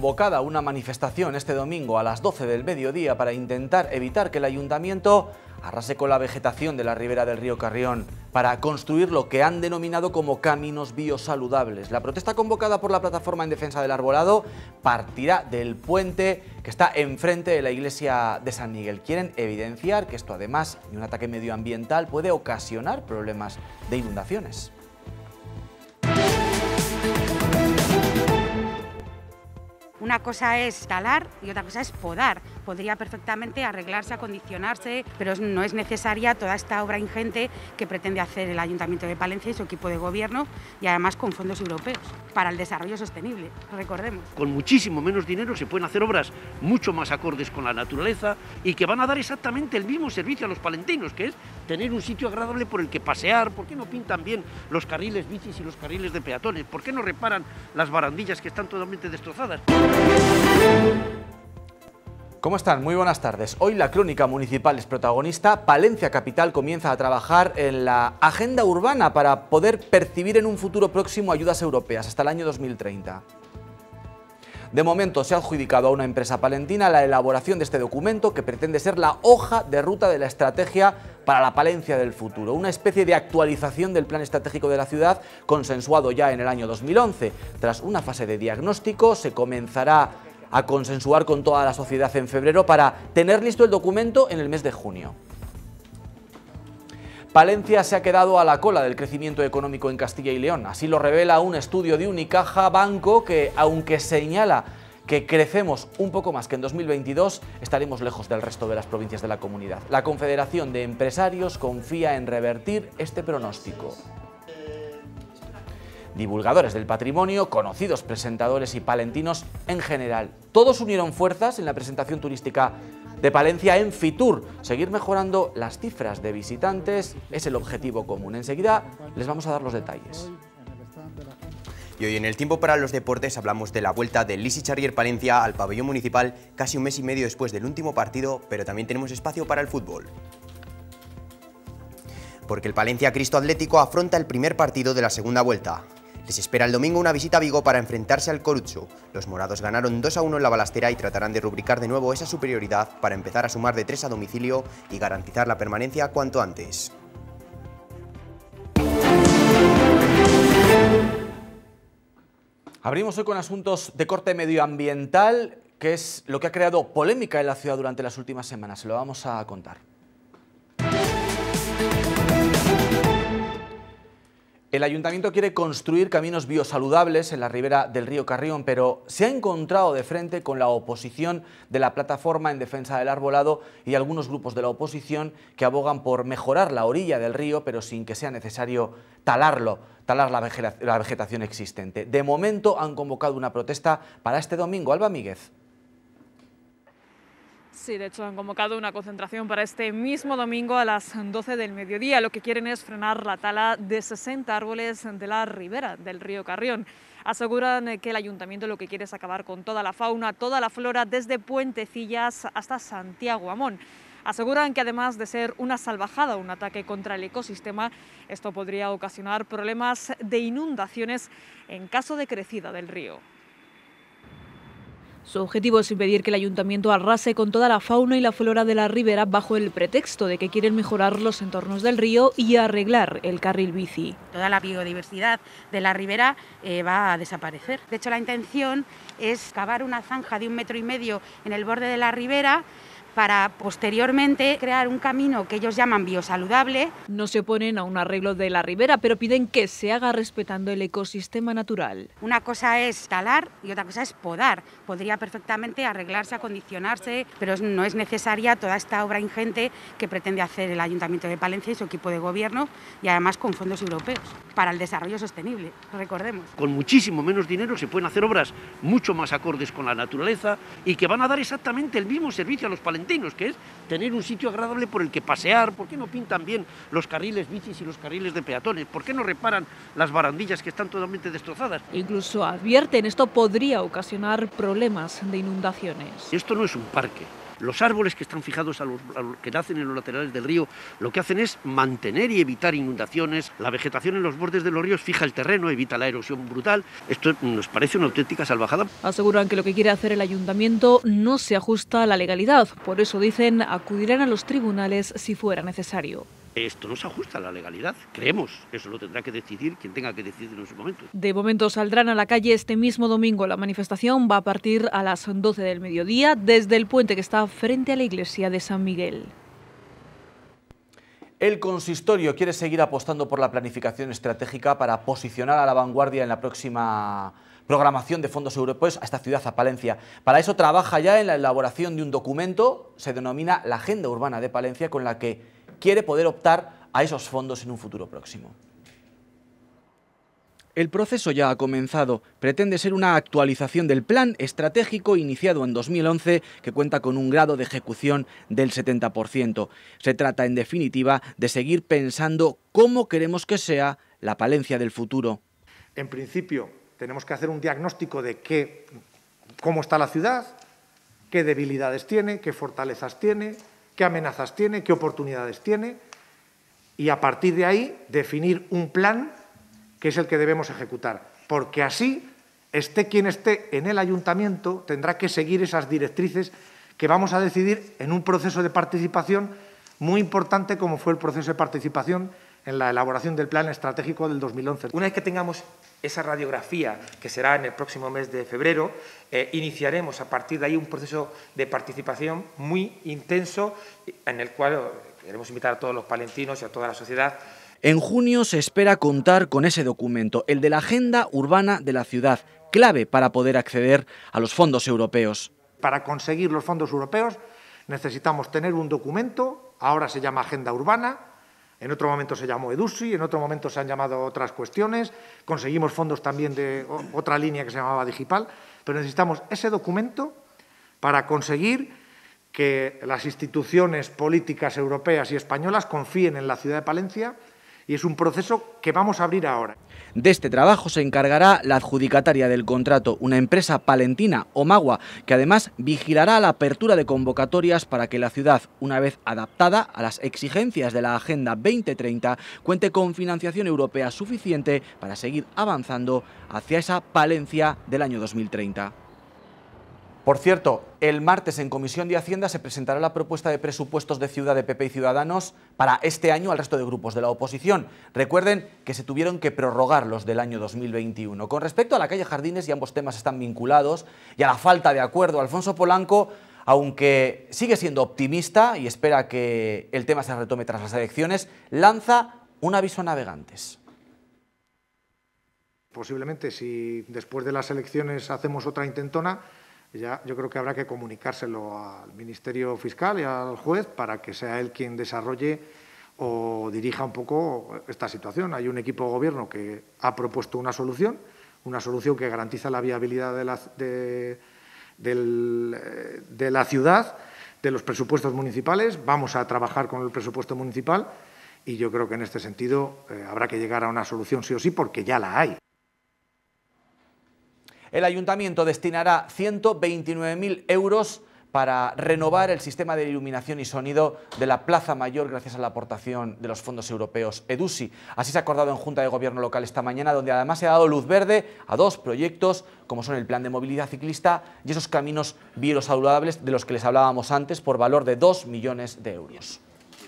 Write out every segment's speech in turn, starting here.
convocada una manifestación este domingo a las 12 del mediodía para intentar evitar que el ayuntamiento arrase con la vegetación de la ribera del río Carrión para construir lo que han denominado como caminos biosaludables. La protesta convocada por la Plataforma en Defensa del Arbolado partirá del puente que está enfrente de la iglesia de San Miguel. Quieren evidenciar que esto, además de un ataque medioambiental, puede ocasionar problemas de inundaciones. Una cosa es talar y otra cosa es podar. Podría perfectamente arreglarse, acondicionarse, pero no es necesaria toda esta obra ingente que pretende hacer el Ayuntamiento de Palencia y su equipo de gobierno, y además con fondos europeos, para el desarrollo sostenible, recordemos. Con muchísimo menos dinero se pueden hacer obras mucho más acordes con la naturaleza y que van a dar exactamente el mismo servicio a los palentinos, que es tener un sitio agradable por el que pasear. ¿Por qué no pintan bien los carriles bicis y los carriles de peatones? ¿Por qué no reparan las barandillas que están totalmente destrozadas? ¿Cómo están? Muy buenas tardes. Hoy la crónica municipal es protagonista. Palencia Capital comienza a trabajar en la agenda urbana para poder percibir en un futuro próximo ayudas europeas hasta el año 2030. De momento se ha adjudicado a una empresa palentina la elaboración de este documento que pretende ser la hoja de ruta de la estrategia para la Palencia del futuro, una especie de actualización del plan estratégico de la ciudad consensuado ya en el año 2011. Tras una fase de diagnóstico se comenzará a consensuar con toda la sociedad en febrero para tener listo el documento en el mes de junio. Palencia se ha quedado a la cola del crecimiento económico en Castilla y León. Así lo revela un estudio de Unicaja Banco que, aunque señala que crecemos un poco más que en 2022, estaremos lejos del resto de las provincias de la comunidad. La Confederación de Empresarios confía en revertir este pronóstico. Divulgadores del patrimonio, conocidos presentadores y palentinos en general, todos unieron fuerzas en la presentación turística de Palencia en Fitur. Seguir mejorando las cifras de visitantes es el objetivo común. Enseguida les vamos a dar los detalles. Y hoy en el tiempo para los deportes hablamos de la vuelta del Lisi Charrier Palencia al pabellón municipal casi un mes y medio después del último partido, pero también tenemos espacio para el fútbol. Porque el Palencia Cristo Atlético afronta el primer partido de la segunda vuelta. Les espera el domingo una visita a Vigo para enfrentarse al Corucho. Los morados ganaron 2-1 en la Balastera y tratarán de rubricar de nuevo esa superioridad para empezar a sumar de 3 a domicilio y garantizar la permanencia cuanto antes. Abrimos hoy con asuntos de corte medioambiental, que es lo que ha creado polémica en la ciudad durante las últimas semanas. Se lo vamos a contar. El ayuntamiento quiere construir caminos biosaludables en la ribera del río Carrión, pero se ha encontrado de frente con la oposición de la Plataforma en Defensa del Arbolado y algunos grupos de la oposición que abogan por mejorar la orilla del río, pero sin que sea necesario talar la vegetación existente. De momento han convocado una protesta para este domingo. Alba Míguez. Sí, de hecho han convocado una concentración para este mismo domingo a las 12 del mediodía. Lo que quieren es frenar la tala de 60 árboles de la ribera del río Carrión. Aseguran que el ayuntamiento lo que quiere es acabar con toda la fauna, toda la flora, desde Puentecillas hasta Santiago Amón. Aseguran que además de ser una salvajada, un ataque contra el ecosistema, esto podría ocasionar problemas de inundaciones en caso de crecida del río. Su objetivo es impedir que el ayuntamiento arrase con toda la fauna y la flora de la ribera bajo el pretexto de que quieren mejorar los entornos del río y arreglar el carril bici. Toda la biodiversidad de la ribera va a desaparecer. De hecho, la intención es cavar una zanja de 1,5 metros en el borde de la ribera para posteriormente crear un camino que ellos llaman biosaludable. No se oponen a un arreglo de la ribera, pero piden que se haga respetando el ecosistema natural. Una cosa es talar y otra cosa es podar. Podría perfectamente arreglarse, acondicionarse, pero no es necesaria toda esta obra ingente que pretende hacer el Ayuntamiento de Palencia y su equipo de gobierno, y además con fondos europeos, para el desarrollo sostenible, recordemos. Con muchísimo menos dinero se pueden hacer obras mucho más acordes con la naturaleza y que van a dar exactamente el mismo servicio a los palentinos, que es tener un sitio agradable por el que pasear. ¿Por qué no pintan bien los carriles bicis y los carriles de peatones? ¿Por qué no reparan las barandillas que están totalmente destrozadas? Incluso advierten, esto podría ocasionar problemas de inundaciones. Esto no es un parque, Los árboles que están fijados a los que nacen en los laterales del río, lo que hacen es mantener y evitar inundaciones. La vegetación en los bordes de los ríos fija el terreno, evita la erosión brutal. Esto nos parece una auténtica salvajada. Aseguran que lo que quiere hacer el ayuntamiento no se ajusta a la legalidad. Por eso dicen acudirán a los tribunales si fuera necesario. Esto no se ajusta a la legalidad, creemos. Eso lo tendrá que decidir quien tenga que decidir en su momento. De momento saldrán a la calle este mismo domingo. La manifestación va a partir a las 12 del mediodía desde el puente que está frente a la iglesia de San Miguel. El consistorio quiere seguir apostando por la planificación estratégica para posicionar a la vanguardia en la próxima programación de fondos europeos a esta ciudad, a Palencia. Para eso trabaja ya en la elaboración de un documento, se denomina la Agenda Urbana de Palencia, con la que quiere poder optar a esos fondos en un futuro próximo. El proceso ya ha comenzado. Pretende ser una actualización del plan estratégico iniciado en 2011 que cuenta con un grado de ejecución del 70%. Se trata, en definitiva, de seguir pensando cómo queremos que sea la Palencia del futuro. En principio, tenemos que hacer un diagnóstico de cómo está la ciudad, qué debilidades tiene, qué fortalezas tiene, qué amenazas tiene, qué oportunidades tiene, y a partir de ahí definir un plan que es el que debemos ejecutar, porque así, esté quien esté en el ayuntamiento, tendrá que seguir esas directrices que vamos a decidir en un proceso de participación muy importante como fue el proceso de participación en la elaboración del Plan Estratégico del 2011. Una vez que tengamos esa radiografía, que será en el próximo mes de febrero, iniciaremos a partir de ahí un proceso de participación muy intenso en el cual queremos invitar a todos los palentinos y a toda la sociedad. En junio se espera contar con ese documento, el de la Agenda Urbana de la ciudad, clave para poder acceder a los fondos europeos. Para conseguir los fondos europeos necesitamos tener un documento, ahora se llama Agenda Urbana, en otro momento se llamó EDUSI, en otro momento se han llamado otras cuestiones, conseguimos fondos también de otra línea que se llamaba Digital, pero necesitamos ese documento para conseguir que las instituciones políticas europeas y españolas confíen en la ciudad de Palencia, y es un proceso que vamos a abrir ahora. De este trabajo se encargará la adjudicataria del contrato, una empresa palentina, Omagua, que además vigilará la apertura de convocatorias para que la ciudad, una vez adaptada a las exigencias de la Agenda 2030, cuente con financiación europea suficiente para seguir avanzando hacia esa Palencia del año 2030. Por cierto, el martes en Comisión de Hacienda se presentará la propuesta de presupuestos de Ciudad de PP y Ciudadanos para este año al resto de grupos de la oposición. Recuerden que se tuvieron que prorrogar los del año 2021. Con respecto a la calle Jardines, y ambos temas están vinculados, y a la falta de acuerdo, Alfonso Polanco, aunque sigue siendo optimista y espera que el tema se retome tras las elecciones, lanza un aviso a navegantes. Posiblemente, si después de las elecciones hacemos otra intentona, ya yo creo que habrá que comunicárselo al Ministerio Fiscal y al juez para que sea él quien desarrolle o dirija un poco esta situación. Hay un equipo de gobierno que ha propuesto una solución que garantiza la viabilidad de la ciudad, de los presupuestos municipales. Vamos a trabajar con el presupuesto municipal y yo creo que en este sentido habrá que llegar a una solución sí o sí, porque ya la hay. El Ayuntamiento destinará 129.000 euros para renovar el sistema de iluminación y sonido de la Plaza Mayor gracias a la aportación de los fondos europeos EDUSI. Así se ha acordado en Junta de Gobierno local esta mañana, donde además se ha dado luz verde a dos proyectos, como son el Plan de Movilidad Ciclista y esos caminos biosaludables de los que les hablábamos antes, por valor de 2 millones de euros.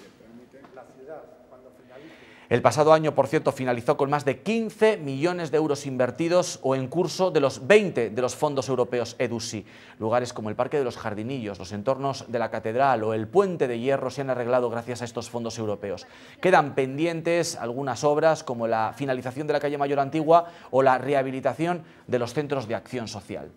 El pasado año, por cierto, finalizó con más de 15 millones de euros invertidos o en curso de los 20 de los fondos europeos EDUSI. Lugares como el Parque de los Jardinillos, los entornos de la Catedral o el Puente de Hierro se han arreglado gracias a estos fondos europeos. Quedan pendientes algunas obras como la finalización de la calle Mayor Antigua o la rehabilitación de los centros de acción social.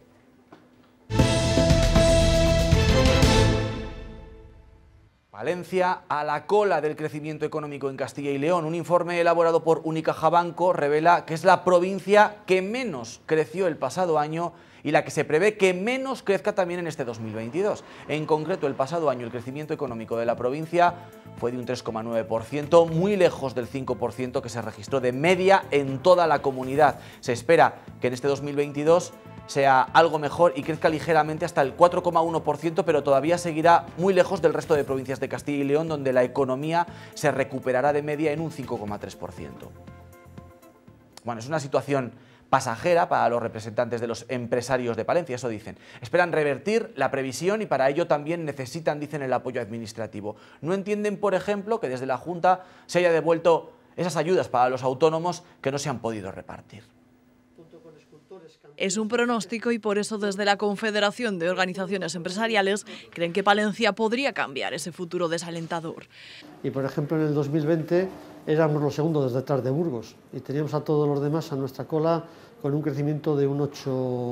Palencia a la cola del crecimiento económico en Castilla y León. Un informe elaborado por Unicaja Banco revela que es la provincia que menos creció el pasado año y la que se prevé que menos crezca también en este 2022. En concreto, el pasado año el crecimiento económico de la provincia fue de un 3,9%, muy lejos del 5% que se registró de media en toda la comunidad. Se espera que en este 2022 sea algo mejor y crezca ligeramente hasta el 4,1%, pero todavía seguirá muy lejos del resto de provincias de Castilla y León, donde la economía se recuperará de media en un 5,3%. Bueno, es una situación pasajera para los representantes de los empresarios de Palencia, eso dicen. Esperan revertir la previsión y para ello también necesitan, dicen, el apoyo administrativo. No entienden, por ejemplo, que desde la Junta se haya devuelto esas ayudas para los autónomos que no se han podido repartir. Es un pronóstico y por eso desde la Confederación de Organizaciones Empresariales creen que Palencia podría cambiar ese futuro desalentador. Y por ejemplo en el 2020 éramos los segundos detrás de Burgos y teníamos a todos los demás a nuestra cola con un crecimiento de un 8,1,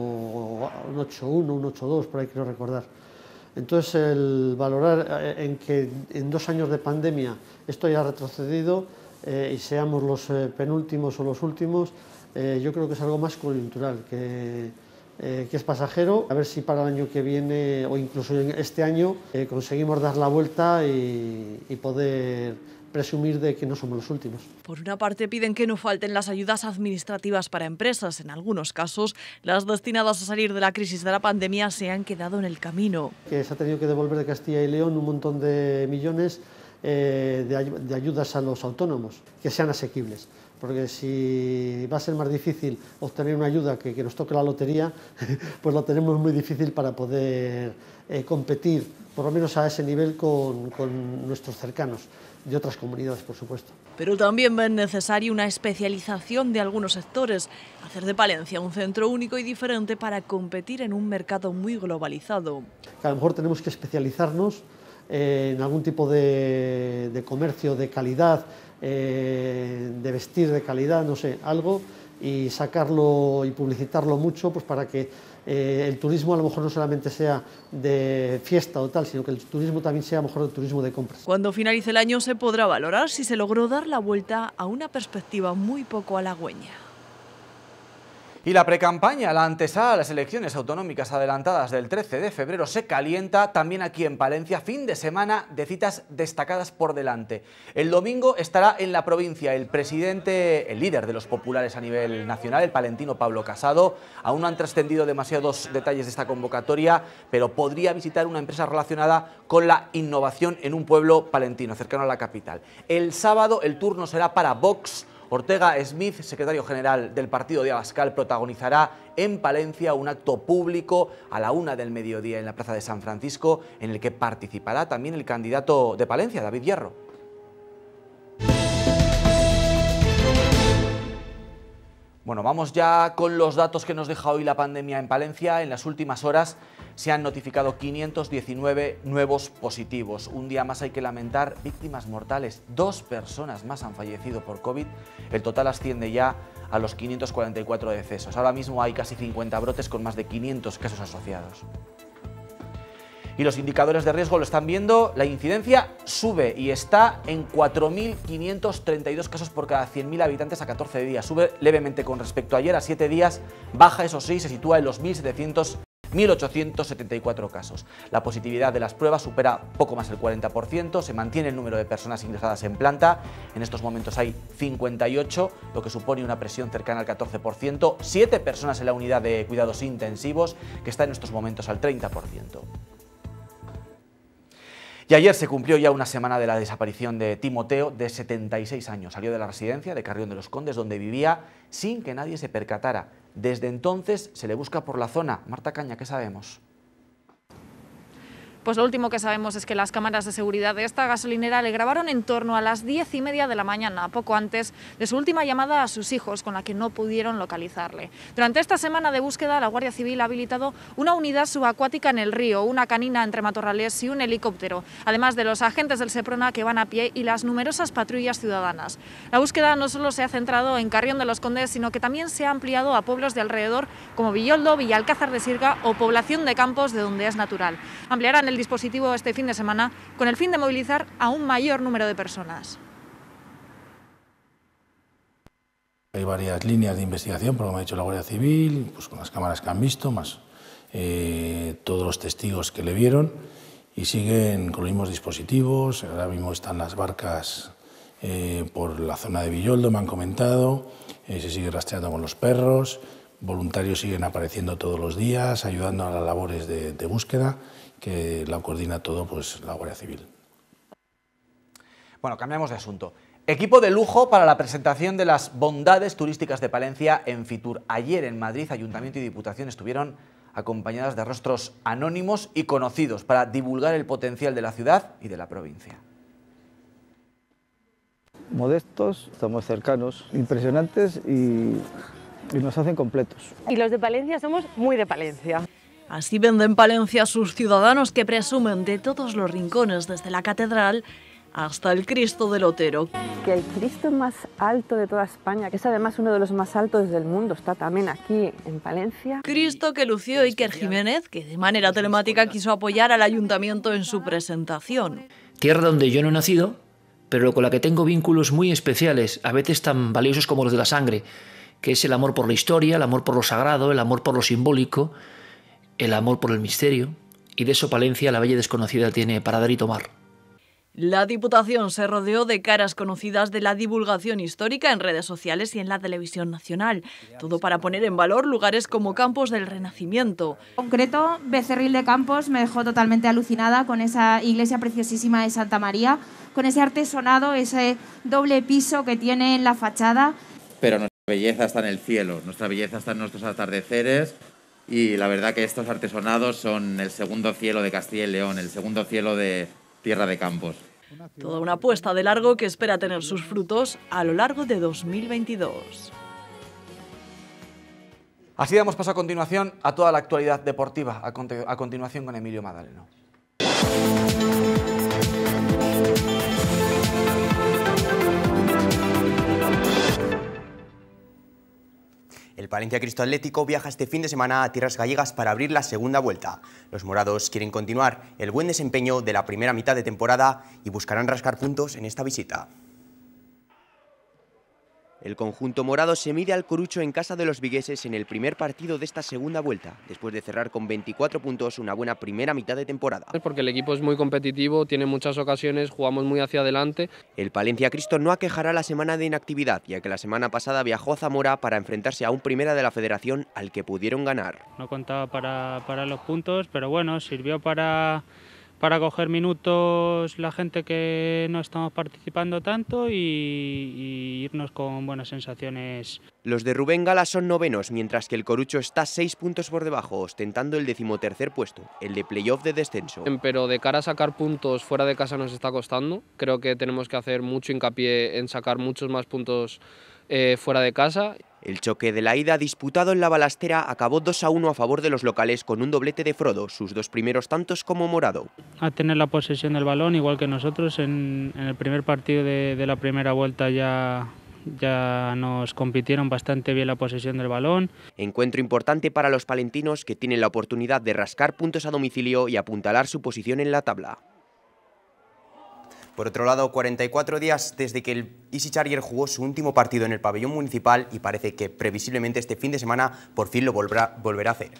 un 8,2, por ahí quiero recordar. Entonces el valorar en que en 2 años de pandemia esto haya retrocedido y seamos los penúltimos o los últimos, yo creo que es algo más coyuntural, que es pasajero. A ver si para el año que viene o incluso en este año conseguimos dar la vuelta y poder presumir de que no somos los últimos. Por una parte piden que no falten las ayudas administrativas para empresas. En algunos casos, las destinadas a salir de la crisis de la pandemia se han quedado en el camino. Que se ha tenido que devolver de Castilla y León un montón de millones de ayudas a los autónomos, que sean asequibles. Porque si va a ser más difícil obtener una ayuda que nos toque la lotería, pues lo tenemos muy difícil para poder competir, por lo menos a ese nivel, con nuestros cercanos, de otras comunidades, por supuesto. Pero también ven necesaria una especialización de algunos sectores, hacer de Palencia un centro único y diferente para competir en un mercado muy globalizado. A lo mejor tenemos que especializarnos en algún tipo de comercio de calidad, de vestir de calidad, no sé, algo, y sacarlo y publicitarlo mucho, pues para que el turismo a lo mejor no solamente sea de fiesta o tal, sino que el turismo también sea a lo mejor el turismo de compras. Cuando finalice el año se podrá valorar si se logró dar la vuelta a una perspectiva muy poco halagüeña. Y la precampaña, la antesala a las elecciones autonómicas adelantadas del 13 de febrero se calienta también aquí en Palencia, fin de semana de citas destacadas por delante. El domingo estará en la provincia el presidente, el líder de los populares a nivel nacional, el palentino Pablo Casado. Aún no han trascendido demasiados detalles de esta convocatoria, pero podría visitar una empresa relacionada con la innovación en un pueblo palentino, cercano a la capital. El sábado el turno será para Vox. Ortega Smith, secretario general del partido de Abascal, protagonizará en Palencia un acto público a la 1 del mediodía en la plaza de San Francisco, en el que participará también el candidato de Palencia, David Hierro. Bueno, vamos ya con los datos que nos deja hoy la pandemia en Palencia. En las últimas horas se han notificado 519 nuevos positivos. Un día más hay que lamentar víctimas mortales. 2 personas más han fallecido por COVID. El total asciende ya a los 544 decesos. Ahora mismo hay casi 50 brotes con más de 500 casos asociados. Y los indicadores de riesgo lo están viendo, la incidencia sube y está en 4.532 casos por cada 100.000 habitantes a 14 días. Sube levemente con respecto a ayer, a 7 días, baja, eso sí, se sitúa en los 1.874 casos. La positividad de las pruebas supera poco más del 40%, se mantiene el número de personas ingresadas en planta, en estos momentos hay 58, lo que supone una presión cercana al 14%, 7 personas en la unidad de cuidados intensivos, que está en estos momentos al 30%. Y ayer se cumplió ya una semana de la desaparición de Timoteo, de 76 años. Salió de la residencia de Carrión de los Condes, donde vivía, sin que nadie se percatara. Desde entonces se le busca por la zona. Marta Caña, ¿qué sabemos? Pues lo último que sabemos es que las cámaras de seguridad de esta gasolinera le grabaron en torno a las 10:30 de la mañana, poco antes de su última llamada a sus hijos, con la que no pudieron localizarle. Durante esta semana de búsqueda, la Guardia Civil ha habilitado una unidad subacuática en el río, una canina entre matorrales y un helicóptero, además de los agentes del Seprona que van a pie y las numerosas patrullas ciudadanas. La búsqueda no solo se ha centrado en Carrión de los Condes, sino que también se ha ampliado a pueblos de alrededor como Villoldo, Villalcázar de Sirga o Población de Campos, de donde es natural. Ampliarán el dispositivo este fin de semana con el fin de movilizar a un mayor número de personas. Hay varias líneas de investigación, por lo que me ha dicho la Guardia Civil, pues con las cámaras que han visto, más todos los testigos que le vieron, y siguen con los mismos dispositivos. Ahora mismo están las barcas por la zona de Villoldo, me han comentado, se sigue rastreando con los perros, voluntarios siguen apareciendo todos los días, ayudando a las labores de búsqueda, que la coordina todo pues, la Guardia Civil. Bueno, cambiamos de asunto. Equipo de lujo para la presentación de las bondades turísticas de Palencia en Fitur. Ayer en Madrid, Ayuntamiento y Diputación estuvieron acompañadas de rostros anónimos y conocidos para divulgar el potencial de la ciudad y de la provincia. Modestos, estamos cercanos, impresionantes y nos hacen completos. Y los de Palencia somos muy de Palencia. Así venden Palencia a sus ciudadanos que presumen de todos los rincones, desde la catedral hasta el Cristo del Otero. Que el Cristo más alto de toda España, que es además uno de los más altos del mundo, está también aquí en Palencia. Cristo que lució Iker Jiménez, que de manera telemática quiso apoyar al ayuntamiento en su presentación. Tierra donde yo no he nacido, pero con la que tengo vínculos muy especiales, a veces tan valiosos como los de la sangre, que es el amor por la historia, el amor por lo sagrado, el amor por lo simbólico, el amor por el misterio, y de eso Palencia, la bella desconocida, tiene para dar y tomar. La Diputación se rodeó de caras conocidas de la divulgación histórica en redes sociales y en la televisión nacional, todo para poner en valor lugares como Campos del Renacimiento. En concreto, Becerril de Campos me dejó totalmente alucinada con esa iglesia preciosísima de Santa María, con ese artesonado, ese doble piso que tiene en la fachada. Pero nuestra belleza está en el cielo, nuestra belleza está en nuestros atardeceres y la verdad que estos artesonados son el segundo cielo de Castilla y León, el segundo cielo de Tierra de Campos. Toda una apuesta de largo que espera tener sus frutos a lo largo de 2022. Así damos paso a continuación a toda la actualidad deportiva, a continuación con Emilio Madaleno. El Palencia Cristo Atlético viaja este fin de semana a tierras gallegas para abrir la segunda vuelta. Los morados quieren continuar el buen desempeño de la primera mitad de temporada y buscarán rascar puntos en esta visita. El conjunto morado se mide al Corucho en casa de los vigueses en el primer partido de esta segunda vuelta, después de cerrar con 24 puntos una buena primera mitad de temporada. Porque el equipo es muy competitivo, tiene muchas ocasiones, jugamos muy hacia adelante. El Palencia Cristo no aquejará la semana de inactividad, ya que la semana pasada viajó a Zamora para enfrentarse a un primera de la Federación al que pudieron ganar. No contaba para los puntos, pero bueno, sirvió para coger minutos la gente que no estamos participando tanto y irnos con buenas sensaciones. Los de Rubén Gala son novenos, mientras que el Corucho está 6 puntos por debajo, ostentando el 13º puesto, el de playoff de descenso. Pero de cara a sacar puntos fuera de casa nos está costando. Creo que tenemos que hacer mucho hincapié en sacar muchos más puntos fuera de casa. El choque de la ida disputado en la Balastera acabó 2-1 a favor de los locales con un doblete de Frodo, sus dos primeros tantos como morado. A tener la posesión del balón, igual que nosotros, en el primer partido de la primera vuelta ya nos compitieron bastante bien la posesión del balón. Encuentro importante para los palentinos, que tienen la oportunidad de rascar puntos a domicilio y apuntalar su posición en la tabla. Por otro lado, 44 días desde que el Easy Charger jugó su último partido en el pabellón municipal y parece que previsiblemente este fin de semana por fin lo volverá a hacer.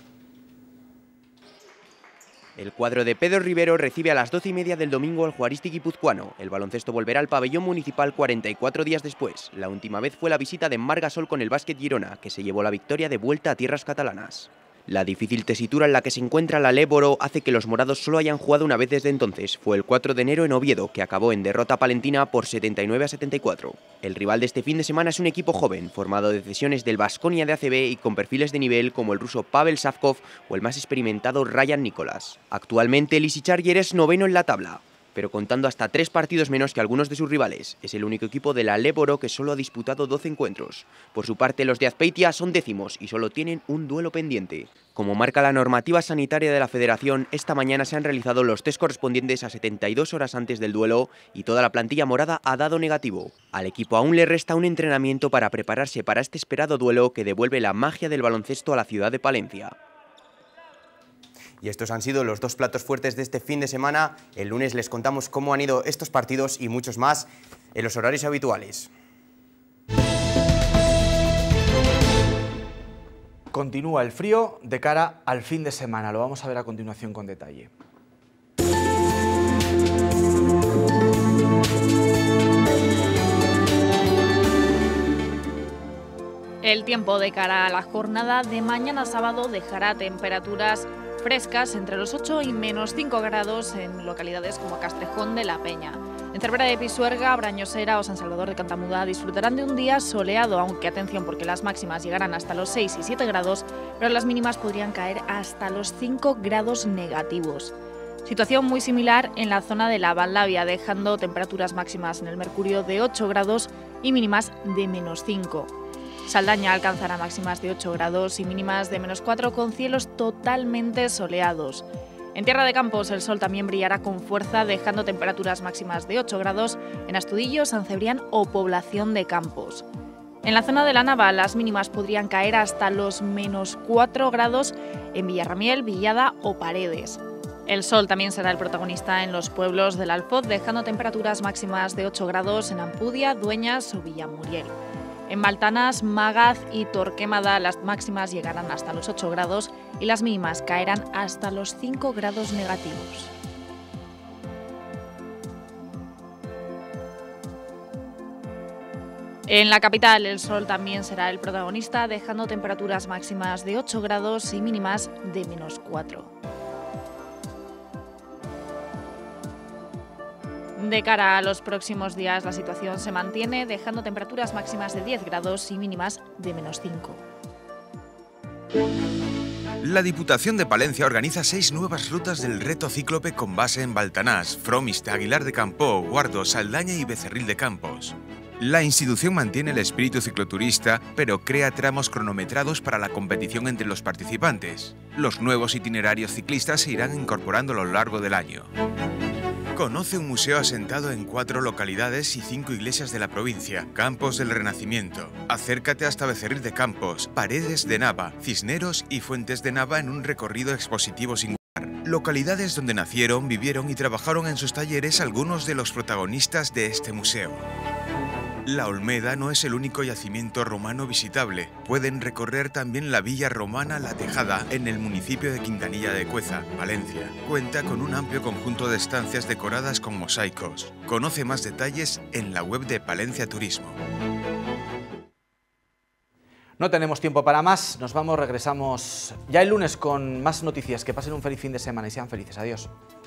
El cuadro de Pedro Rivero recibe a las 12:30 del domingo al Juaristi guipuzcoano. El baloncesto volverá al pabellón municipal 44 días después. La última vez fue la visita de Margasol con el Básquet Girona, que se llevó la victoria de vuelta a tierras catalanas. La difícil tesitura en la que se encuentra la Léboro hace que los morados solo hayan jugado una vez desde entonces. Fue el 4 de enero en Oviedo, que acabó en derrota palentina por 79-74. El rival de este fin de semana es un equipo joven, formado de cesiones del Baskonia de ACB y con perfiles de nivel como el ruso Pavel Savkov o el más experimentado Ryan Nicholas. Actualmente el Easy Charger es noveno en la tabla, pero contando hasta 3 partidos menos que algunos de sus rivales. Es el único equipo de la Léboro que solo ha disputado 12 encuentros. Por su parte, los de Azpeitia son décimos y solo tienen un duelo pendiente. Como marca la normativa sanitaria de la Federación, esta mañana se han realizado los test correspondientes a 72 horas antes del duelo y toda la plantilla morada ha dado negativo. Al equipo aún le resta un entrenamiento para prepararse para este esperado duelo que devuelve la magia del baloncesto a la ciudad de Palencia. Y estos han sido los dos platos fuertes de este fin de semana. El lunes les contamos cómo han ido estos partidos y muchos más en los horarios habituales. Continúa el frío de cara al fin de semana. Lo vamos a ver a continuación con detalle. El tiempo de cara a la jornada de mañana sábado dejará temperaturas frescas entre los 8 y menos 5 grados en localidades como Castrejón de la Peña. En Cervera de Pisuerga, Brañosera o San Salvador de Cantamuda disfrutarán de un día soleado, aunque atención porque las máximas llegarán hasta los 6 y 7 grados, pero las mínimas podrían caer hasta los 5 grados negativos. Situación muy similar en la zona de la Valdavia, dejando temperaturas máximas en el Mercurio de 8 grados y mínimas de menos 5. Saldaña alcanzará máximas de 8 grados y mínimas de menos 4 con cielos totalmente soleados. En Tierra de Campos el sol también brillará con fuerza, dejando temperaturas máximas de 8 grados en Astudillo, San Cebrián o Población de Campos. En la zona de la Nava las mínimas podrían caer hasta los menos 4 grados en Villarramiel, Villada o Paredes. El sol también será el protagonista en los pueblos del Alfoz, dejando temperaturas máximas de 8 grados en Ampudia, Dueñas o Villamuriel. En Baltanas, Magaz y Torquemada las máximas llegarán hasta los 8 grados y las mínimas caerán hasta los 5 grados negativos. En la capital el sol también será el protagonista, dejando temperaturas máximas de 8 grados y mínimas de menos 4. De cara a los próximos días la situación se mantiene, dejando temperaturas máximas de 10 grados y mínimas de menos 5. La Diputación de Palencia organiza 6 nuevas rutas del Reto Cíclope con base en Baltanás, Fromista, Aguilar de Campoo, Guardo, Saldaña y Becerril de Campos. La institución mantiene el espíritu cicloturista, pero crea tramos cronometrados para la competición entre los participantes. Los nuevos itinerarios ciclistas se irán incorporando a lo largo del año. Conoce un museo asentado en 4 localidades y 5 iglesias de la provincia. Campos del Renacimiento. Acércate hasta Becerril de Campos, Paredes de Nava, Cisneros y Fuentes de Nava en un recorrido expositivo singular. Localidades donde nacieron, vivieron y trabajaron en sus talleres algunos de los protagonistas de este museo. La Olmeda no es el único yacimiento romano visitable. Pueden recorrer también la villa romana La Tejada en el municipio de Quintanilla de Cueza, Valencia. Cuenta con un amplio conjunto de estancias decoradas con mosaicos. Conoce más detalles en la web de Palencia Turismo. No tenemos tiempo para más, nos vamos, regresamos ya el lunes con más noticias. Que pasen un feliz fin de semana y sean felices. Adiós.